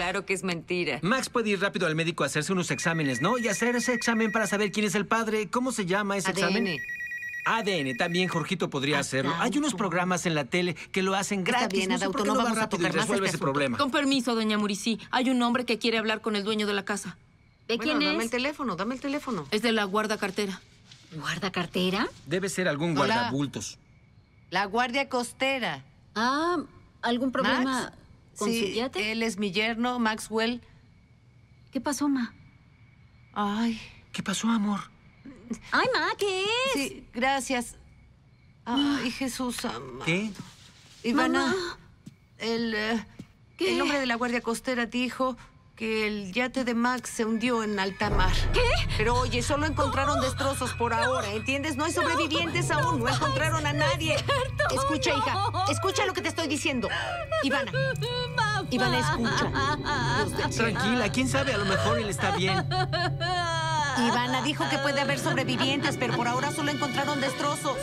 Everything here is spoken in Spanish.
claro que es mentira. Max puede ir rápido al médico a hacerse unos exámenes, ¿no? Y hacer ese examen para saber quién es el padre. ¿Cómo se llama ese examen? ADN. También Jorgito podría hacerlo. Hay unos programas en la tele que lo hacen gratis. Está bien, no sé Adauto, por qué no va vamos a rápido y tocar más resuelve este ese asunto. problema. Con permiso, doña Muricy. Hay un hombre que quiere hablar con el dueño de la casa. ¿De quién Dame el es? teléfono, dame el teléfono. Es de la guardacartera. ¿Guardacartera? Debe ser algún Hola. guardabultos. La guardia costera. Ah, ¿algún problema ¿Max? con su Sí, yate? él es mi yerno, Maxwell. ¿Qué pasó, Ma? Ay, ¿Qué pasó, amor? Ay, Ma, ¿qué es? sí, gracias. Ay, Jesús amado. ¿Qué? Ivana, Mamá. el ¿Qué? hombre de la guardia costera dijo que el yate de Max se hundió en alta mar. ¿Qué? Pero oye, solo encontraron destrozos por ahora, ¿entiendes? No hay sobrevivientes aún, no encontraron a nadie. Escucha, hija, escucha lo que te estoy diciendo. Ivana, Ivana, escucha. Dios del cielo. Tranquila, quién sabe, a lo mejor él está bien. Ivana dijo que puede haber sobrevivientes, pero por ahora solo encontraron destrozos.